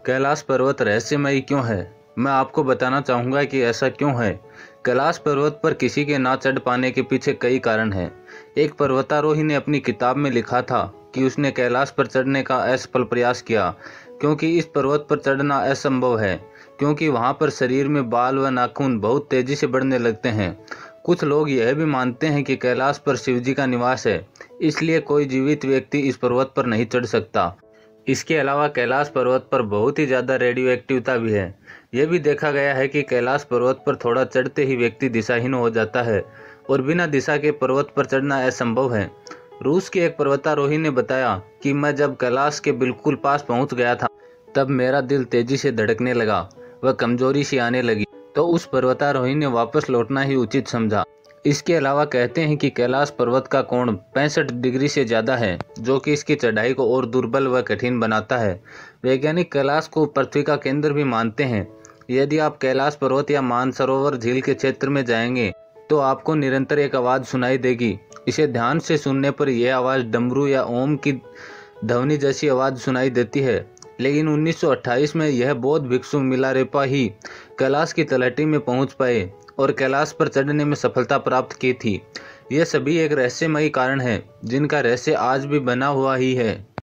कैलाश पर्वत रहस्यमयी क्यों है? मैं आपको बताना चाहूँगा कि ऐसा क्यों है। कैलाश पर्वत पर किसी के ना चढ़ पाने के पीछे कई कारण हैं। एक पर्वतारोही ने अपनी किताब में लिखा था कि उसने कैलाश पर चढ़ने का असफल प्रयास किया क्योंकि इस पर्वत पर चढ़ना असंभव है, क्योंकि वहाँ पर शरीर में बाल व नाखून बहुत तेजी से बढ़ने लगते हैं। कुछ लोग यह भी मानते हैं कि कैलाश पर शिवजी का निवास है, इसलिए कोई जीवित व्यक्ति इस पर्वत पर नहीं चढ़ सकता। इसके अलावा कैलाश पर्वत पर बहुत ही ज़्यादा रेडियो एक्टिविटी भी है। यह भी देखा गया है कि कैलाश पर्वत पर थोड़ा चढ़ते ही व्यक्ति दिशाहीन हो जाता है और बिना दिशा के पर्वत पर चढ़ना असंभव है। रूस के एक पर्वतारोही ने बताया कि मैं जब कैलाश के बिल्कुल पास पहुंच गया था, तब मेरा दिल तेजी से धड़कने लगा व कमजोरी सी आने लगी, तो उस पर्वतारोही ने वापस लौटना ही उचित समझा। इसके अलावा कहते हैं कि कैलाश पर्वत का कोण 65 डिग्री से ज़्यादा है, जो कि इसकी चढ़ाई को और दुर्बल व कठिन बनाता है। वैज्ञानिक कैलाश को पृथ्वी का केंद्र भी मानते हैं। यदि आप कैलाश पर्वत या मानसरोवर झील के क्षेत्र में जाएंगे तो आपको निरंतर एक आवाज़ सुनाई देगी। इसे ध्यान से सुनने पर यह आवाज़ डमरू या ओम की ध्वनि जैसी आवाज़ सुनाई देती है। लेकिन 1928 में यह बौद्ध भिक्षु मिलारेपा ही कैलाश की तलहटी में पहुंच पाए और कैलाश पर चढ़ने में सफलता प्राप्त की थी। ये सभी एक रहस्यमयी कारण है जिनका रहस्य आज भी बना हुआ ही है।